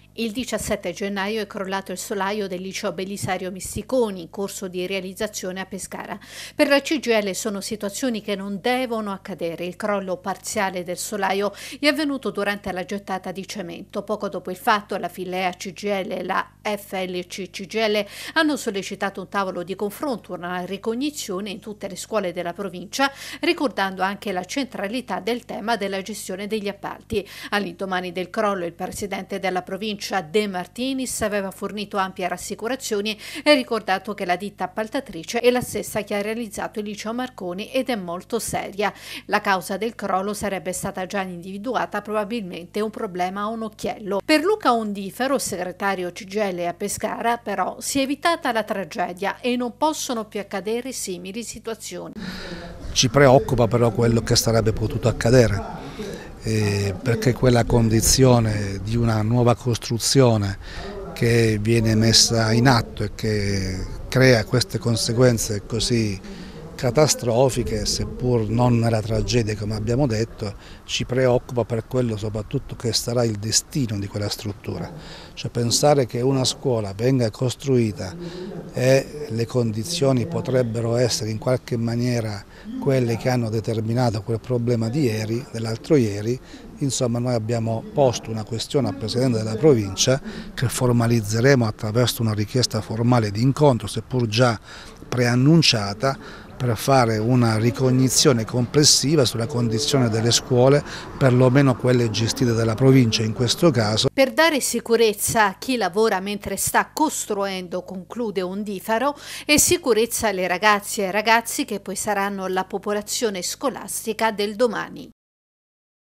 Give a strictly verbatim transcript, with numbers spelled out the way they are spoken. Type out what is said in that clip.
Il diciassette gennaio è crollato il solaio del liceo Belisario Misticoni, in corso di realizzazione a Pescara. Per la C G I L sono situazioni che non devono accadere. Il crollo parziale del solaio è avvenuto durante la gettata di cemento. Poco dopo il fatto, la Filea C G I L e la F L C C G I L hanno sollecitato un tavolo di confronto, una ricognizione in tutte le scuole della provincia, ricordando anche la centralità del tema della gestione degli appalti. All'indomani del crollo, il presidente della provincia De Martinis aveva fornito ampie rassicurazioni e ricordato che la ditta appaltatrice è la stessa che ha realizzato il liceo Marconi ed è molto seria. La causa del crollo sarebbe stata già individuata, probabilmente un problema a un occhiello. Per Luca Ondifero, segretario C G I L a Pescara, però si è evitata la tragedia e non possono più accadere simili situazioni. Ci preoccupa però quello che sarebbe potuto accadere. Eh, perché quella condizione di una nuova costruzione che viene messa in atto e che crea queste conseguenze così catastrofiche, seppur non nella tragedia come abbiamo detto, ci preoccupa per quello soprattutto che sarà il destino di quella struttura. Cioè pensare che una scuola venga costruita e le condizioni potrebbero essere in qualche maniera quelle che hanno determinato quel problema di ieri, dell'altro ieri, insomma noi abbiamo posto una questione al Presidente della provincia che formalizzeremo attraverso una richiesta formale di incontro, seppur già preannunciata, per fare una ricognizione complessiva sulla condizione delle scuole, perlomeno quelle gestite dalla provincia in questo caso. Per dare sicurezza a chi lavora mentre sta costruendo, conclude Ondifero, e sicurezza alle ragazze e ai ragazzi che poi saranno la popolazione scolastica del domani.